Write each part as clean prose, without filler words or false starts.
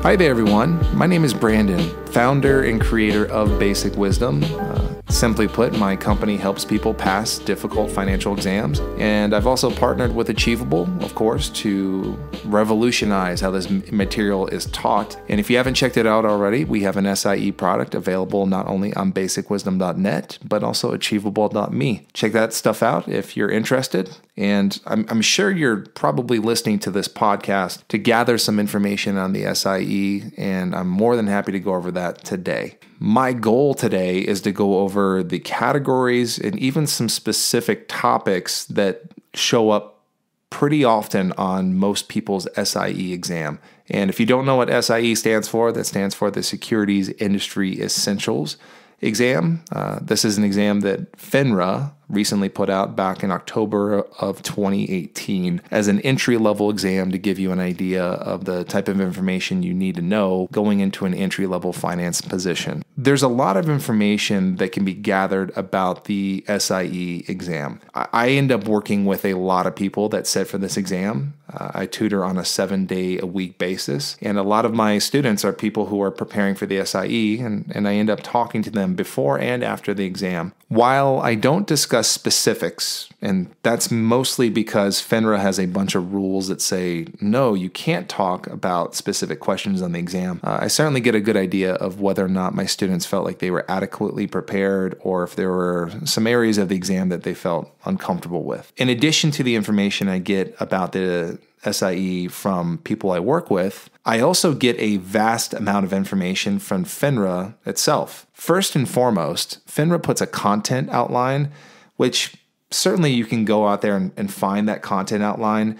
Hi there, everyone. My name is Brandon, founder and creator of Basic Wisdom. Simply put, my company helps people pass difficult financial exams, and I've also partnered with Achievable, of course, to revolutionize how this material is taught. And if you haven't checked it out already, we have an SIE product available not only on basicwisdom.net, but also achievable.me. Check that stuff out if you're interested. And I'm sure you're probably listening to this podcast to gather some information on the SIE, and I'm more than happy to go over that today. My goal today is to go over the categories and even some specific topics that show up pretty often on most people's SIE exam. And if you don't know what SIE stands for, that stands for the Securities Industry Essentials exam. This is an exam that FINRA recently put out back in October of 2018 as an entry-level exam to give you an idea of the type of information you need to know going into an entry-level finance position. There's a lot of information that can be gathered about the SIE exam. I end up working with a lot of people that sit for this exam. I tutor on a 7-day-a-week basis, and a lot of my students are people who are preparing for the SIE, and I end up talking to them before and after the exam. While I don't discuss specifics, and that's mostly because FINRA has a bunch of rules that say, no, you can't talk about specific questions on the exam, I certainly get a good idea of whether or not my students felt like they were adequately prepared or if there were some areas of the exam that they felt uncomfortable with. In addition to the information I get about the SIE from people I work with, I also get a vast amount of information from FINRA itself. First and foremost, FINRA puts a content outline, which certainly you can go out there and find that content outline.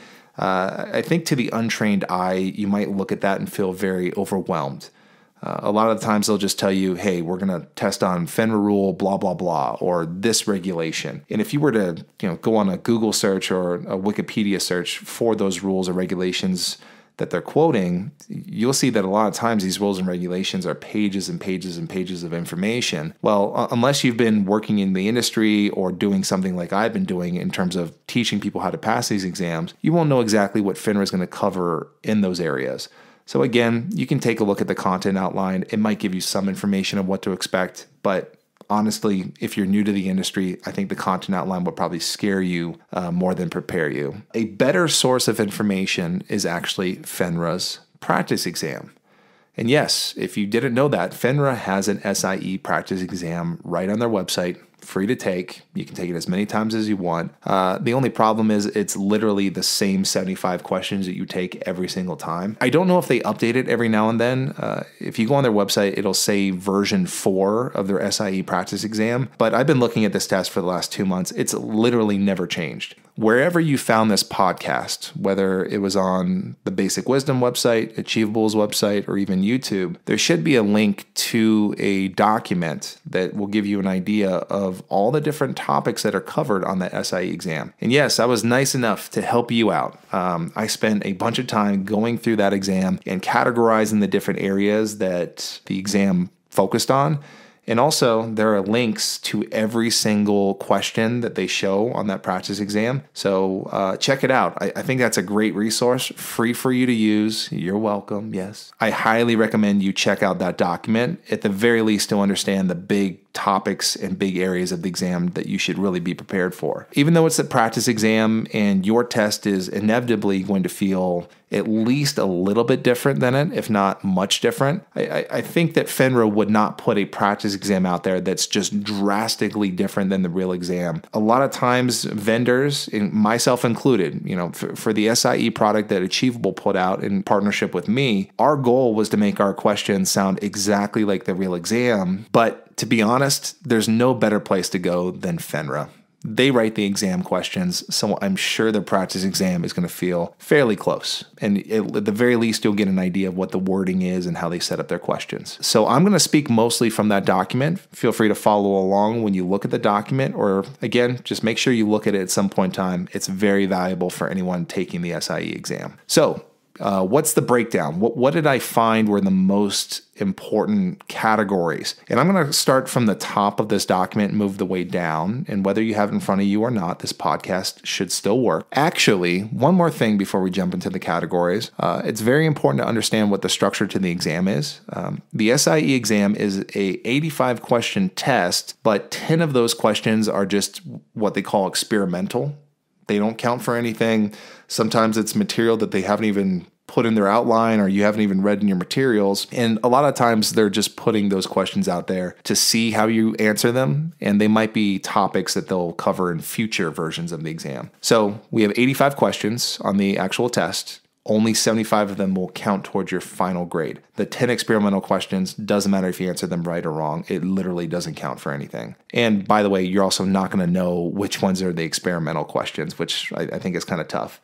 I think to the untrained eye, you might look at that and feel very overwhelmed. A lot of the times they'll just tell you, hey, we're going to test on FINRA rule, blah, blah, blah, or this regulation. And if you were to go on a Google search or a Wikipedia search for those rules or regulations that they're quoting, you'll see that a lot of times these rules and regulations are pages and pages and pages of information. Well, unless you've been working in the industry or doing something like I've been doing in terms of teaching people how to pass these exams, you won't know exactly what FINRA is going to cover in those areas. So again, you can take a look at the content outline. It might give you some information of what to expect, but honestly, if you're new to the industry, I think the content outline will probably scare you more than prepare you. A better source of information is actually FINRA's practice exam. And yes, if you didn't know that, FINRA has an SIE practice exam right on their website, free to take. You can take it as many times as you want. The only problem is it's literally the same 75 questions that you take every single time. I don't know if they update it every now and then. If you go on their website, it'll say version 4 of their SIE practice exam. But I've been looking at this test for the last 2 months. It's literally never changed. Wherever you found this podcast, whether it was on the Basic Wisdom website, Achievable's website, or even YouTube, there should be a link to a document that will give you an idea of all the different topics that are covered on the SIE exam. And yes, I was nice enough to help you out. I spent a bunch of time going through that exam and categorizing the different areas that the exam focused on. And also, there are links to every single question that they show on that practice exam. So check it out. I think that's a great resource, free for you to use. You're welcome, yes. I highly recommend you check out that document, at the very least to understand the big topics and big areas of the exam that you should really be prepared for. Even though it's a practice exam and your test is inevitably going to feel at least a little bit different than it, if not much different, I think that FINRA would not put a practice exam out there that's just drastically different than the real exam. A lot of times vendors, and myself included, for the SIE product that Achievable put out in partnership with me, our goal was to make our questions sound exactly like the real exam. But to be honest, there's no better place to go than FINRA. They write the exam questions, so I'm sure the practice exam is going to feel fairly close. And at the very least, you'll get an idea of what the wording is and how they set up their questions. So I'm going to speak mostly from that document. Feel free to follow along when you look at the document, or again, just make sure you look at it at some point in time. It's very valuable for anyone taking the SIE exam. So What's the breakdown? What did I find were the most important categories? And I'm going to start from the top of this document and move the way down. And whether you have it in front of you or not, this podcast should still work. Actually, one more thing before we jump into the categories. It's very important to understand what the structure to the exam is. The SIE exam is a 85 question test, but 10 of those questions are just what they call experimental. They don't count for anything. Sometimes it's material that they haven't even put in their outline or you haven't even read in your materials. And a lot of times they're just putting those questions out there to see how you answer them. And they might be topics that they'll cover in future versions of the exam. So we have 85 questions on the actual test. Only 75 of them will count towards your final grade. The 10 experimental questions, doesn't matter if you answer them right or wrong. It literally doesn't count for anything. And by the way, you're also not going to know which ones are the experimental questions, which I think is kind of tough.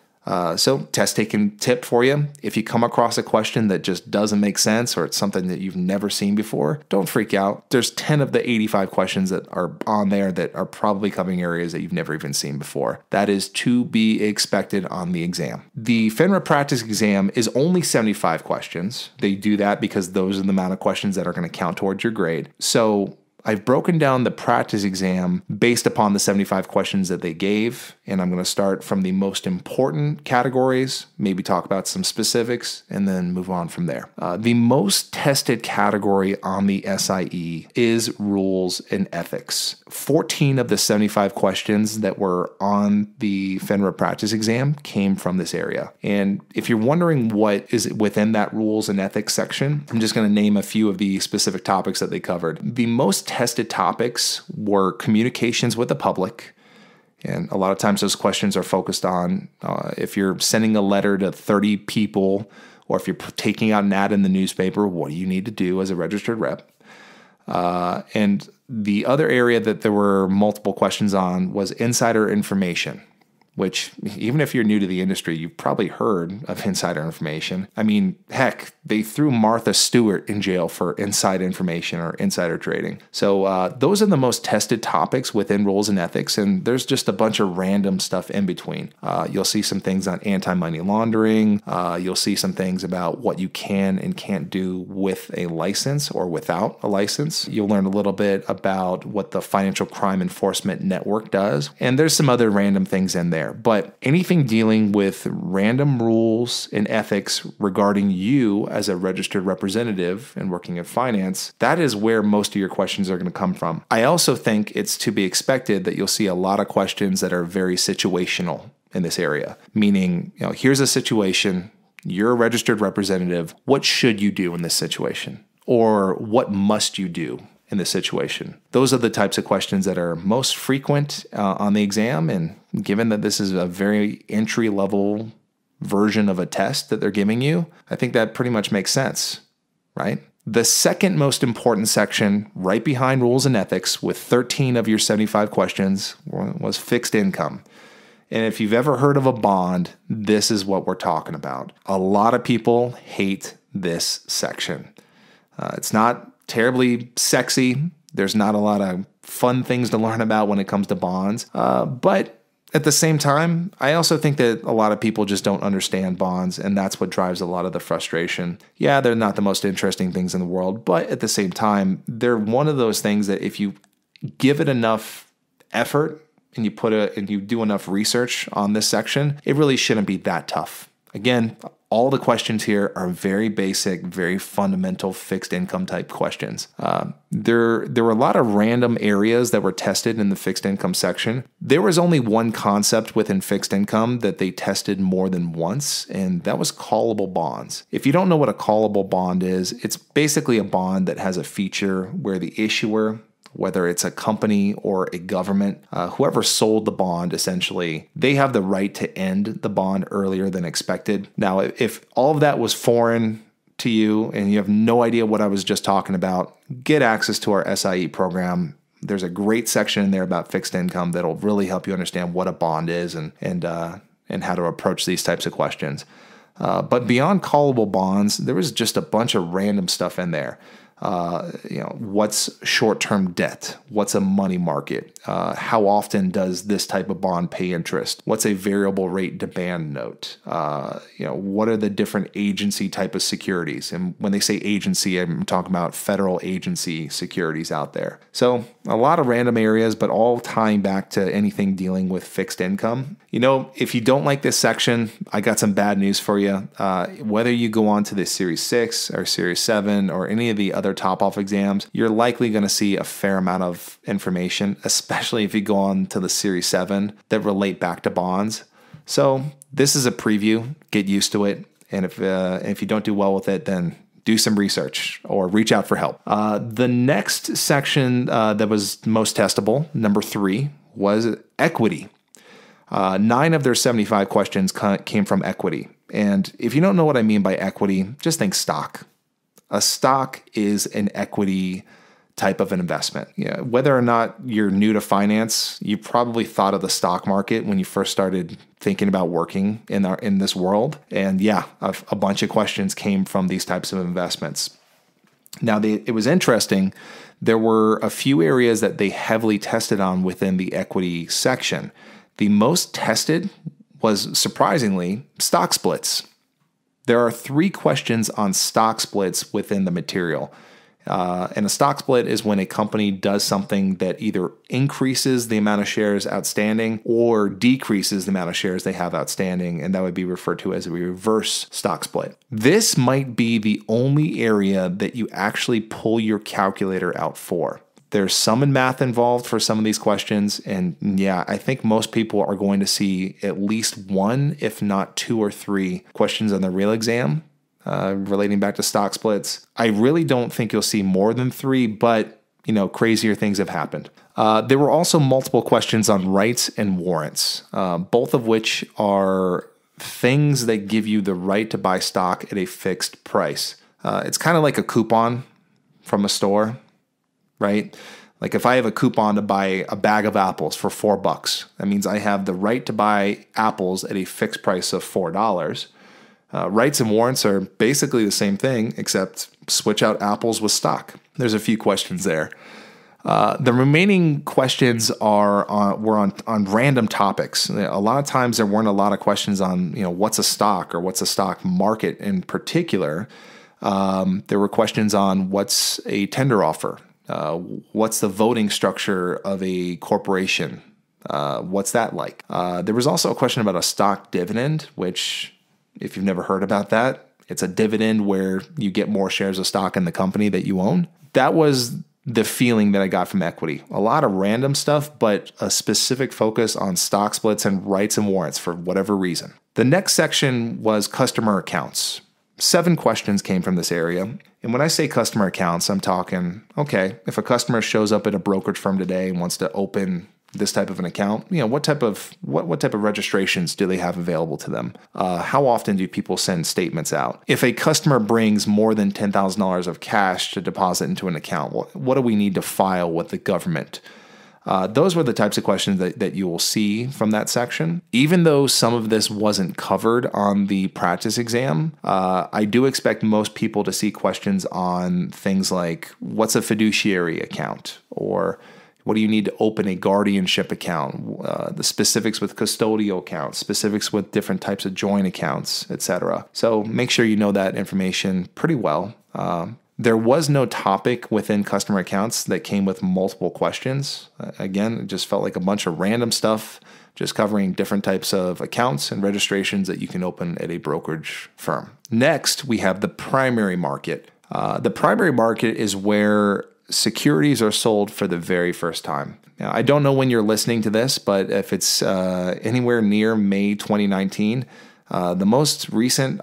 So test taking tip for you. If you come across a question that just doesn't make sense or it's something that you've never seen before, don't freak out. There's 10 of the 85 questions that are on there that are probably covering areas that you've never even seen before. That is to be expected on the exam. The FINRA practice exam is only 75 questions. They do that because those are the amount of questions that are going to count towards your grade. So I've broken down the practice exam based upon the 75 questions that they gave, and I'm going to start from the most important categories, maybe talk about some specifics, and then move on from there. The most tested category on the SIE is rules and ethics. 14 of the 75 questions that were on the FINRA practice exam came from this area. And if you're wondering what is within that rules and ethics section, I'm just going to name a few of the specific topics that they covered. The most tested topics were communications with the public. And a lot of times those questions are focused on if you're sending a letter to 30 people or if you're taking out an ad in the newspaper, what do you need to do as a registered rep? And the other area that there were multiple questions on was insider information, which even if you're new to the industry, you've probably heard of insider information. I mean, heck, they threw Martha Stewart in jail for inside information or insider trading. So those are the most tested topics within rules and ethics, and there's just a bunch of random stuff in between. You'll see some things on anti-money laundering. You'll see some things about what you can and can't do with a license or without a license. You'll learn a little bit about what the Financial Crime Enforcement Network does, and there's some other random things in there. But anything dealing with random rules and ethics regarding you as a registered representative and working in finance, that is where most of your questions are going to come from. I also think it's to be expected that you'll see a lot of questions that are very situational in this area, meaning, here's a situation, you're a registered representative, what should you do in this situation? Or what must you do in this situation? Those are the types of questions that are most frequent on the exam. And given that this is a very entry-level version of a test that they're giving you, I think that pretty much makes sense, right? The second most important section, right behind rules and ethics, with 13 of your 75 questions, was fixed income. And if you've ever heard of a bond, this is what we're talking about. A lot of people hate this section. It's not terribly sexy. There's not a lot of fun things to learn about when it comes to bonds. But at the same time, I also think that a lot of people just don't understand bonds, and that's what drives a lot of the frustration. Yeah, they're not the most interesting things in the world, but at the same time, they're one of those things that if you give it enough effort and you do enough research on this section, it really shouldn't be that tough. Again, all the questions here are very basic, very fundamental fixed income type questions. There were a lot of random areas that were tested in the fixed income section. There was only one concept within fixed income that they tested more than once, and that was callable bonds. If you don't know what a callable bond is, it's basically a bond that has a feature where the issuer, whether it's a company or a government, whoever sold the bond, essentially, they have the right to end the bond earlier than expected. Now, if all of that was foreign to you and you have no idea what I was just talking about, get access to our SIE program. There's a great section in there about fixed income that'll really help you understand what a bond is and how to approach these types of questions. But beyond callable bonds, there was just a bunch of random stuff in there. What's short-term debt? What's a money market? How often does this type of bond pay interest? What's a variable rate demand note? What are the different agency type of securities? And when they say agency, I'm talking about federal agency securities out there. So a lot of random areas, but all tying back to anything dealing with fixed income. If you don't like this section, I got some bad news for you. Whether you go on to the Series 6 or Series 7 or any of the other top-off exams, you're likely going to see a fair amount of information, especially if you go on to the Series 7 that relate back to bonds. So this is a preview. Get used to it. And if you don't do well with it, then do some research or reach out for help. The next section that was most testable, number 3, was equity. 9 of their 75 questions came from equity. And if you don't know what I mean by equity, just think stock. A stock is an equity type of an investment. Whether or not you're new to finance, you probably thought of the stock market when you first started thinking about working in this world. And a bunch of questions came from these types of investments. Now, it was interesting. There were a few areas that they heavily tested on within the equity section. The most tested was, surprisingly, stock splits. There are 3 questions on stock splits within the material. And a stock split is when a company does something that either increases the amount of shares outstanding or decreases the amount of shares they have outstanding, and that would be referred to as a reverse stock split. This might be the only area that you actually pull your calculator out for. There's some in math involved for some of these questions, and I think most people are going to see at least 1, if not 2 or 3 questions on the real exam relating back to stock splits. I really don't think you'll see more than 3, but crazier things have happened. There were also multiple questions on rights and warrants, both of which are things that give you the right to buy stock at a fixed price. It's kind of like a coupon from a store, right? Like if I have a coupon to buy a bag of apples for $4, that means I have the right to buy apples at a fixed price of $4. Rights and warrants are basically the same thing, except switch out apples with stock. There's a few questions there. The remaining questions were on random topics. A lot of times there weren't a lot of questions on what's a stock or what's a stock market in particular. There were questions on what's a tender offer. What's the voting structure of a corporation? What's that like? There was also a question about a stock dividend, which, if you've never heard about that, it's a dividend where you get more shares of stock in the company that you own. That was the feeling that I got from equity. A lot of random stuff, but a specific focus on stock splits and rights and warrants for whatever reason. The next section was customer accounts. 7 questions came from this area. And when I say customer accounts, I'm talking, okay, if a customer shows up at a brokerage firm today and wants to open this type of an account, what type of registrations do they have available to them? How often do people send statements out? If a customer brings more than $10,000 of cash to deposit into an account, what do we need to file with the government? Those were the types of questions that you will see from that section. Even though some of this wasn't covered on the practice exam, I do expect most people to see questions on things like, what's a fiduciary account? Or what do you need to open a guardianship account? The specifics with custodial accounts, specifics with different types of joint accounts, etc. So make sure you know that information pretty well. There was no topic within customer accounts that came with multiple questions. Again, it just felt like a bunch of random stuff, just covering different types of accounts and registrations that you can open at a brokerage firm. Next, we have the primary market. The primary market is where securities are sold for the very first time. Now, I don't know when you're listening to this, but if it's anywhere near May 2019, the most recent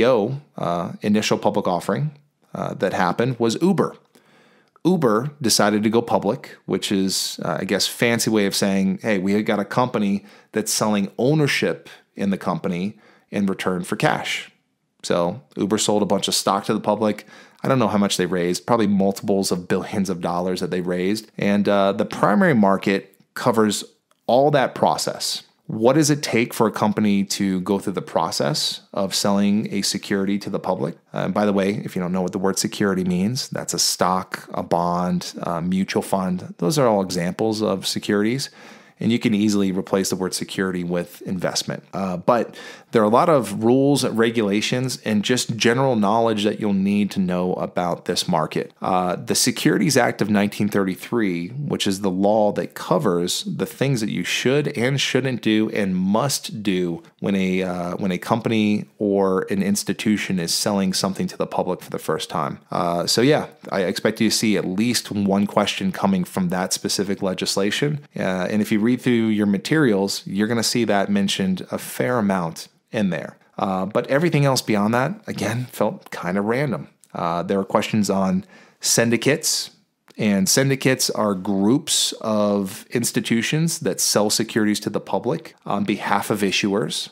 IPO, initial public offering, that happened was Uber. Uber decided to go public, which is, I guess, fancy way of saying, hey, we got a company that's selling ownership in the company in return for cash. So Uber sold a bunch of stock to the public. I don't know how much they raised, probably multiples of billions of dollars that they raised. And the primary market covers all that process. What does it take for a company to go through the process of selling a security to the public? By the way, if you don't know what the word security means, that's a stock, a bond, a mutual fund. Those are all examples of securities. And you can easily replace the word security with investment. But there are a lot of rules, regulations, and just general knowledge that you'll need to know about this market. The Securities Act of 1933, which is the law that covers the things that you should and shouldn't do and must do when a company or an institution is selling something to the public for the first time. So yeah, I expect you to see at least one question coming from that specific legislation. And if you read through your materials, you're going to see that mentioned a fair amount in there. But everything else beyond that, again, felt kind of random. There were questions on syndicates, and syndicates are groups of institutions that sell securities to the public on behalf of issuers.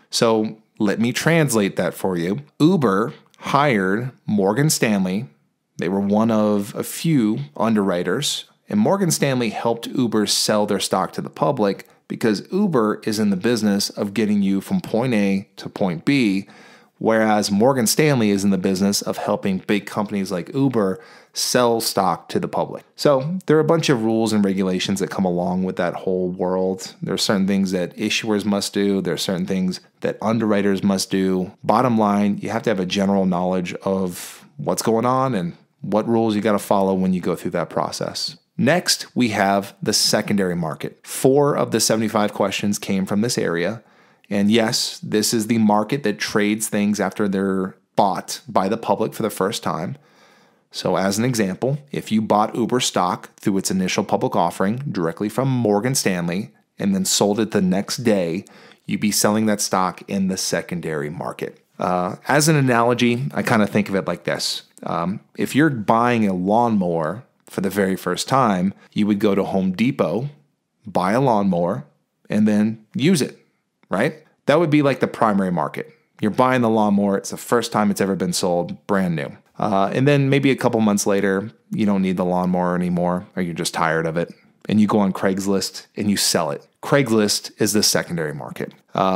So let me translate that for you. Uber hired Morgan Stanley. They were one of a few underwriters, and Morgan Stanley helped Uber sell their stock to the public because Uber is in the business of getting you from point A to point B, whereas Morgan Stanley is in the business of helping big companies like Uber sell stock to the public. So there are a bunch of rules and regulations that come along with that whole world. There are certain things that issuers must do. There are certain things that underwriters must do. Bottom line, you have to have a general knowledge of what's going on and what rules you got to follow when you go through that process. Next, we have the secondary market. 4 of the 75 questions came from this area. And yes, this is the market that trades things after they're bought by the public for the first time. So as an example, if you bought Uber stock through its initial public offering directly from Morgan Stanley and then sold it the next day, you'd be selling that stock in the secondary market. As an analogy, I kind of think of it like this. If you're buying a lawnmower for the very first time, you would go to Home Depot, buy a lawnmower, and then use it, right? That would be like the primary market. You're buying the lawnmower. It's the first time it's ever been sold, brand new. And then maybe a couple months later, you don't need the lawnmower anymore, or you're just tired of it, and you go on Craigslist and you sell it. Craigslist is the secondary market.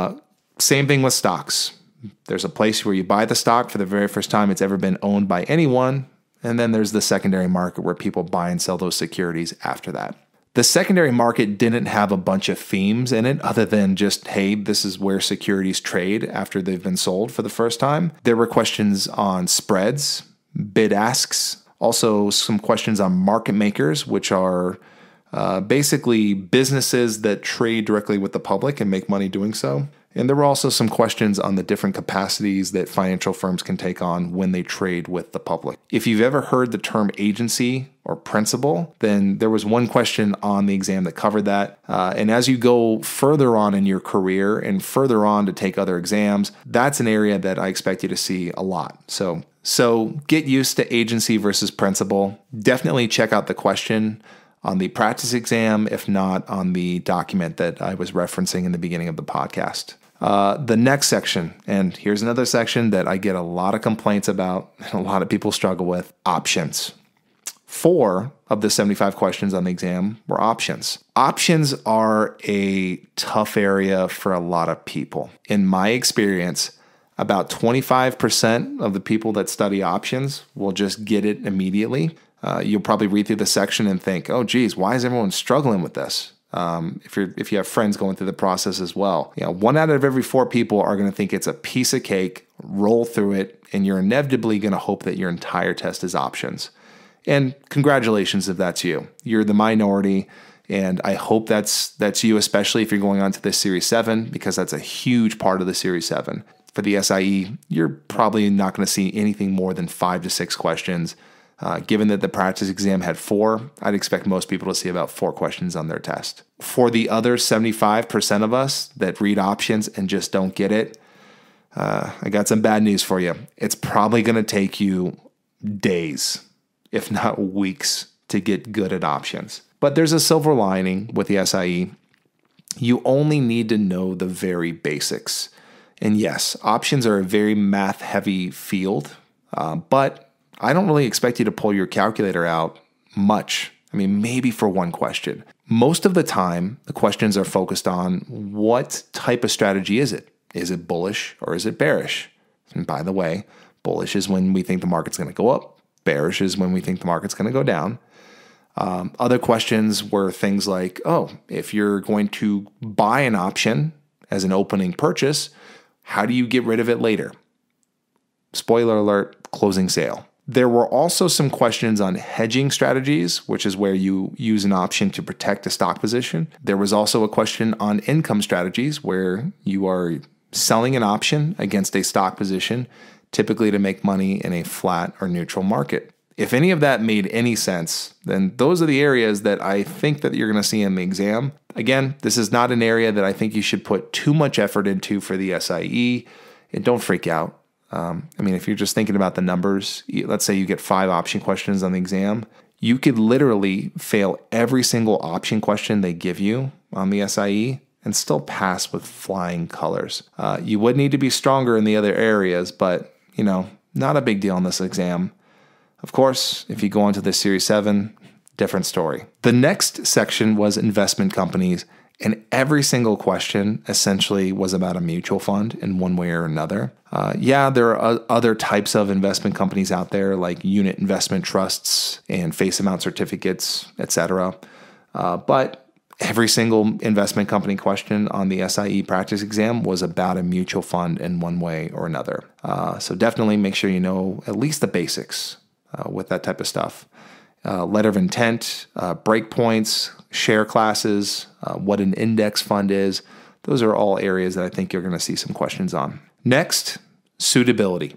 Same thing with stocks. There's a place where you buy the stock for the very first time it's ever been owned by anyone. And then there's the secondary market where people buy and sell those securities after that. The secondary market didn't have a bunch of themes in it other than just, hey, this is where securities trade after they've been sold for the first time. There were questions on spreads, bid asks, also some questions on market makers, which are basically businesses that trade directly with the public and make money doing so. And there were also some questions on the different capacities that financial firms can take on when they trade with the public. If you've ever heard the term agency or principal, then there was one question on the exam that covered that. And as you go further on in your career and further on to take other exams, that's an area that I expect you to see a lot. So get used to agency versus principal. Definitely check out the question on the practice exam, if not on the document that I was referencing in the beginning of the podcast. The next section, and here's another section that I get a lot of complaints about and a lot of people struggle with, options. 4 of the 75 questions on the exam were options. Options are a tough area for a lot of people. In my experience, about 25% of the people that study options will just get it immediately. You'll probably read through the section and think, oh, geez, why is everyone struggling with this? If you have friends going through the process as well, 1 out of every 4 people are going to think it's a piece of cake, roll through it, and you're inevitably going to hope that your entire test is options. And congratulations if that's you. You're the minority, and I hope that's you, especially if you're going on to this Series 7, because that's a huge part of the Series 7. For the SIE, you're probably not going to see anything more than 5 to 6 questions. Given that the practice exam had 4, I'd expect most people to see about 4 questions on their test. For the other 75% of us that read options and just don't get it, I got some bad news for you. It's probably going to take you days, if not weeks, to get good at options. But there's a silver lining with the SIE. You only need to know the very basics. And yes, options are a very math-heavy field, but I don't really expect you to pull your calculator out much. I mean, maybe for 1 question. Most of the time, the questions are focused on what type of strategy is it? Is it bullish or is it bearish? And by the way, bullish is when we think the market's going to go up. Bearish is when we think the market's going to go down. Other questions were things like, if you're going to buy an option as an opening purchase, how do you get rid of it later? Spoiler alert, closing sale. There were also some questions on hedging strategies, which is where you use an option to protect a stock position. There was also a question on income strategies, where you are selling an option against a stock position, typically to make money in a flat or neutral market. If any of that made any sense, then those are the areas that I think that you're going to see in the exam. Again, this is not an area that I think you should put too much effort into for the SIE, and don't freak out. If you're just thinking about the numbers, let's say you get 5 option questions on the exam, you could literally fail every single option question they give you on the SIE and still pass with flying colors. You would need to be stronger in the other areas, but not a big deal in this exam. Of course, if you go on to the Series 7, different story. The next section was investment companies, and every single question essentially was about a mutual fund in one way or another. There are other types of investment companies out there, like unit investment trusts and face amount certificates, etc. But every single investment company question on the SIE practice exam was about a mutual fund in one way or another. So definitely make sure you know at least the basics with that type of stuff. Letter of intent, breakpoints, share classes, what an index fund is. Those are all areas that I think you're going to see some questions on. Next, suitability.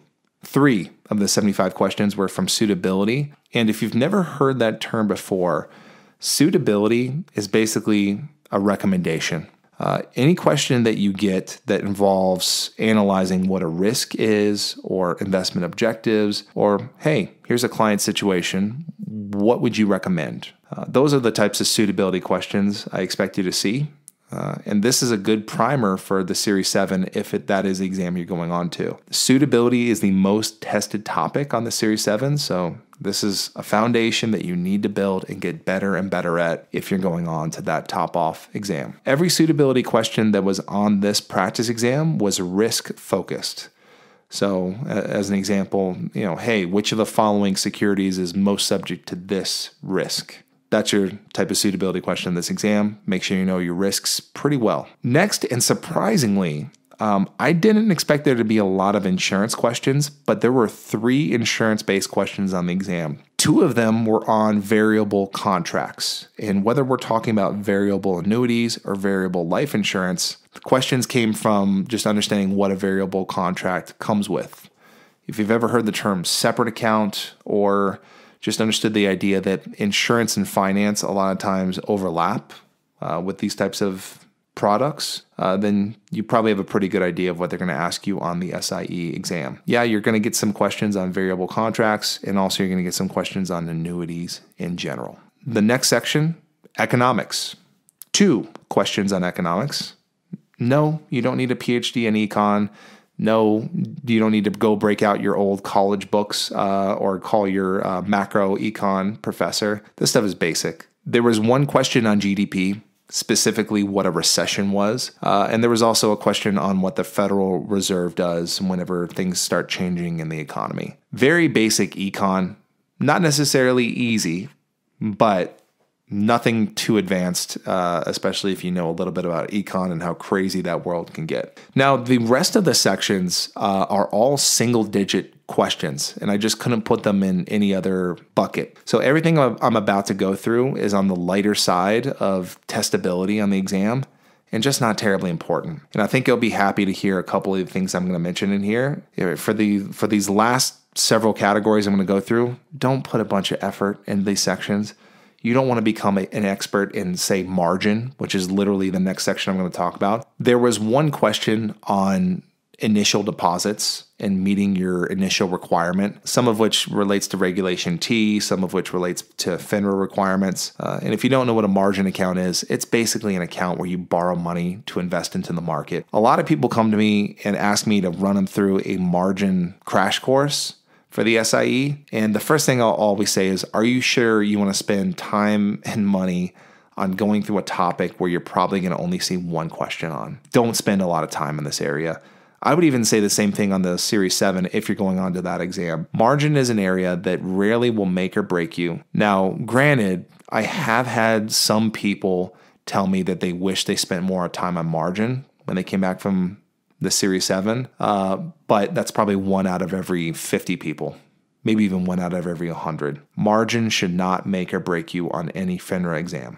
3 of the 75 questions were from suitability. And if you've never heard that term before, suitability is basically a recommendation. Any question that you get that involves analyzing what a risk is or investment objectives, or, hey, here's a client situation, what would you recommend? Those are the types of suitability questions I expect you to see. And this is a good primer for the Series 7 if that is the exam you're going on to. Suitability is the most tested topic on the Series 7, so this is a foundation that you need to build and get better and better at if you're going on to that top-off exam. Every suitability question that was on this practice exam was risk-focused. So as an example, hey, which of the following securities is most subject to this risk? That's your type of suitability question in this exam. Make sure you know your risks pretty well. Next, and surprisingly, I didn't expect there to be a lot of insurance questions, but there were 3 insurance-based questions on the exam. 2 of them were on variable contracts. And whether we're talking about variable annuities or variable life insurance, the questions came from just understanding what a variable contract comes with. If you've ever heard the term separate account, or just understood the idea that insurance and finance a lot of times overlap with these types of products, then you probably have a pretty good idea of what they're going to ask you on the SIE exam. Yeah, you're going to get some questions on variable contracts, and also you're going to get some questions on annuities in general. The next section, economics. 2 questions on economics. No, you don't need a PhD in econ. No, you don't need to go break out your old college books or call your macro econ professor. This stuff is basic. There was 1 question on GDP, specifically what a recession was. And there was also a question on what the Federal Reserve does whenever things start changing in the economy. Very basic econ, not necessarily easy, but nothing too advanced, especially if you know a little bit about econ and how crazy that world can get. Now, the rest of the sections are all single-digit questions, and I just couldn't put them in any other bucket. So everything I'm about to go through is on the lighter side of testability on the exam, and just not terribly important. And I think you'll be happy to hear a couple of the things I'm going to mention in here. For these last several categories I'm going to go through, don't put a bunch of effort in these sections. You don't want to become an expert in, say, margin, which is literally the next section I'm going to talk about. There was 1 question on initial deposits and meeting your initial requirement, some of which relates to Regulation T, some of which relates to FINRA requirements. And if you don't know what a margin account is, it's basically an account where you borrow money to invest into the market. A lot of people come to me and ask me to run them through a margin crash course for the SIE. And the first thing I'll always say is, are you sure you want to spend time and money on going through a topic where you're probably going to only see one question on. Don't spend a lot of time in this area. I would even say the same thing on the Series 7 if you're going on to that exam. Margin is an area that rarely will make or break you. Now, granted, I have had some people tell me that they wish they spent more time on margin when they came back from the Series 7, but that's probably 1 out of every 50 people, maybe even 1 out of every 100. Margin should not make or break you on any FINRA exam.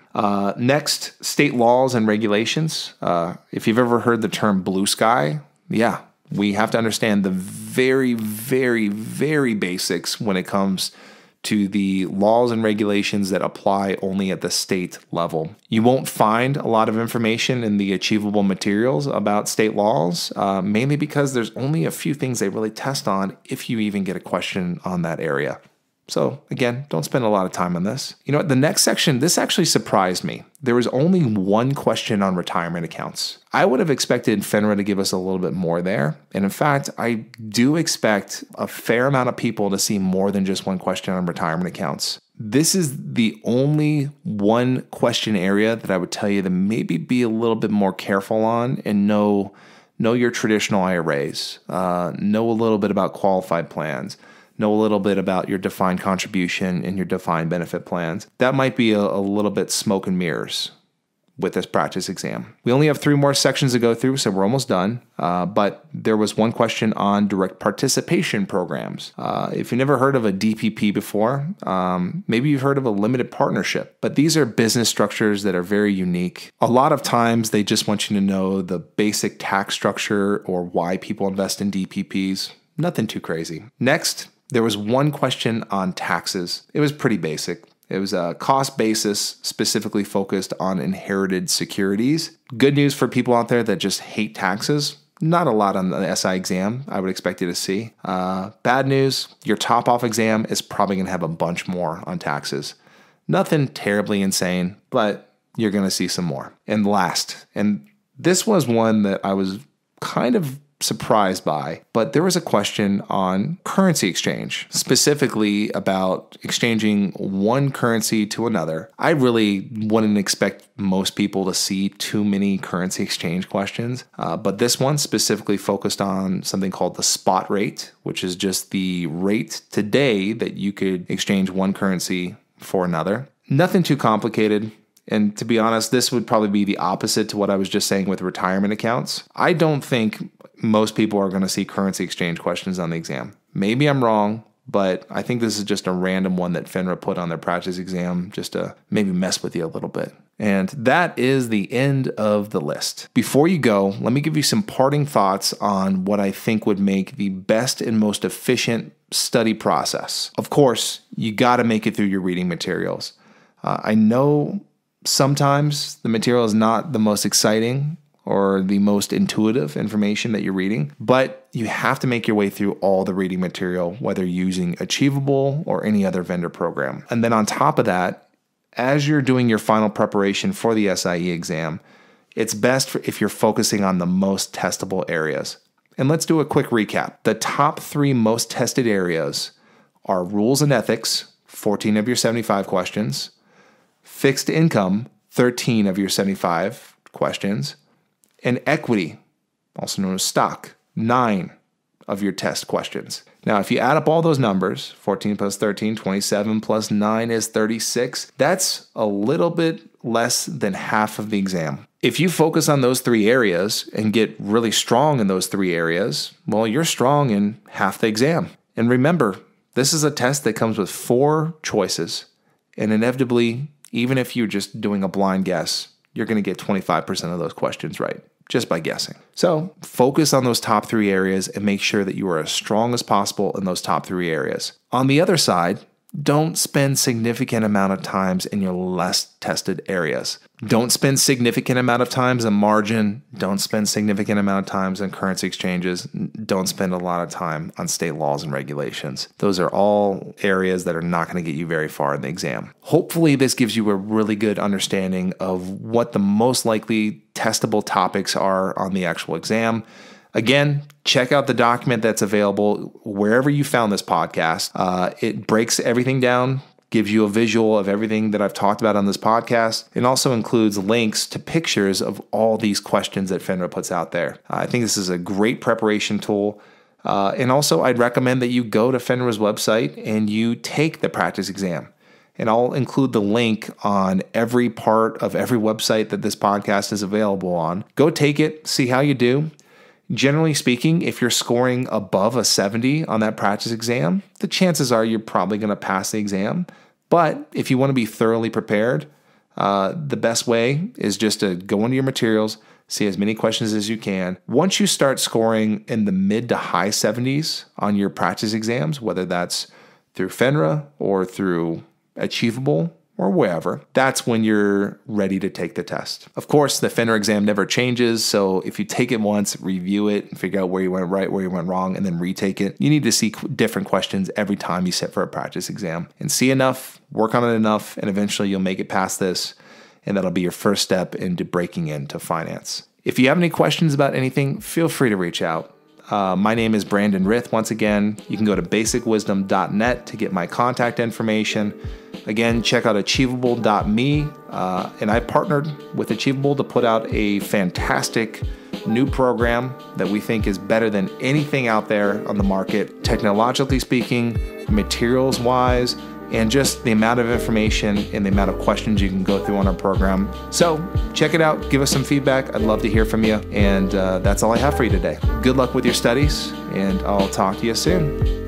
Next, state laws and regulations. If you've ever heard the term blue sky, yeah, we have to understand the very, very, very basics when it comes to the laws and regulations that apply only at the state level. You won't find a lot of information in the achievable materials about state laws, mainly because there's only a few things they really test on if you even get a question on that area. So again, don't spend a lot of time on this. You know what, the next section, this actually surprised me. There was only one question on retirement accounts. I would have expected FINRA to give us a little bit more there. And in fact, I do expect a fair amount of people to see more than just one question on retirement accounts. This is the only one question area that I would tell you to maybe be a little bit more careful on and know your traditional IRAs, know a little bit about qualified plans, know a little bit about your defined contribution and your defined benefit plans. That might be a little bit smoke and mirrors with this practice exam. We only have 3 more sections to go through, so we're almost done. But there was one question on direct participation programs. If you've never heard of a DPP before, maybe you've heard of a limited partnership, but these are business structures that are very unique. A lot of times they just want you to know the basic tax structure or why people invest in DPPs. Nothing too crazy. Next, there was one question on taxes. It was pretty basic. It was a cost basis specifically focused on inherited securities. Good news for people out there that just hate taxes. Not a lot on the SI exam I would expect you to see. Bad news, your top-off exam is probably going to have a bunch more on taxes. Nothing terribly insane, but you're going to see some more. And last, and this was one that I was kind of surprised by, but there was a question on currency exchange, specifically about exchanging one currency to another. I really wouldn't expect most people to see too many currency exchange questions, but this one specifically focused on something called the spot rate, which is just the rate today that you could exchange one currency for another. Nothing too complicated. And to be honest, this would probably be the opposite to what I was just saying with retirement accounts. I don't think most people are going to see currency exchange questions on the exam. Maybe I'm wrong, but I think this is just a random one that FINRA put on their practice exam just to maybe mess with you a little bit. And that is the end of the list. Before you go, let me give you some parting thoughts on what I think would make the best and most efficient study process. Of course, you got to make it through your reading materials. I know sometimes the material is not the most exciting or the most intuitive information that you're reading, but you have to make your way through all the reading material, whether using Achievable or any other vendor program. And then on top of that, as you're doing your final preparation for the SIE exam, it's best if you're focusing on the most testable areas. And let's do a quick recap. The top 3 most tested areas are rules and ethics, 14 of your 75 questions, fixed income, 13 of your 75 questions, and equity, also known as stock, 9 of your test questions. Now, if you add up all those numbers, 14 plus 13, 27 plus 9 is 36. That's a little bit less than half of the exam. If you focus on those 3 areas and get really strong in those 3 areas, well, you're strong in half the exam. And remember, this is a test that comes with 4 choices, and inevitably, even if you're just doing a blind guess, you're going to get 25% of those questions right just by guessing. So focus on those top 3 areas and make sure that you are as strong as possible in those top 3 areas. On the other side, don't spend significant amount of times in your less tested areas. Don't spend significant amount of times on margin. Don't spend significant amount of times on currency exchanges. Don't spend a lot of time on state laws and regulations. Those are all areas that are not going to get you very far in the exam. Hopefully this gives you a really good understanding of what the most likely testable topics are on the actual exam. Again, check out the document that's available wherever you found this podcast. It breaks everything down gives you a visual of everything that I've talked about on this podcast, and also includes links to pictures of all these questions that FINRA puts out there. I think this is a great preparation tool. And also, I'd recommend that you go to FINRA's website and you take the practice exam. And I'll include the link on every part of every website that this podcast is available on. Go take it, see how you do. Generally speaking, if you're scoring above a 70 on that practice exam, the chances are you're probably going to pass the exam. But if you want to be thoroughly prepared, the best way is just to go into your materials, see as many questions as you can. Once you start scoring in the mid to high 70s on your practice exams, whether that's through FINRA or through Achievable or wherever, that's when you're ready to take the test. Of course, the FINRA exam never changes, so if you take it once, review it, and figure out where you went right, where you went wrong, and then retake it. You need to see different questions every time you sit for a practice exam. And see enough, work on it enough, and eventually you'll make it past this, and that'll be your first step into breaking into finance. If you have any questions about anything, feel free to reach out. My name is Brandon Rith. Once again, you can go to basicwisdom.net to get my contact information. Again, check out achievable.me. And I partnered with Achievable to put out a fantastic new program that we think is better than anything out there on the market, technologically speaking, materials-wise, and just the amount of information and the amount of questions you can go through on our program. So check it out. Give us some feedback. I'd love to hear from you. And that's all I have for you today. Good luck with your studies, and I'll talk to you soon.